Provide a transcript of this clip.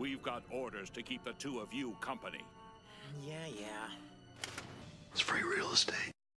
We've got orders to keep the two of you company. Yeah. It's free real estate.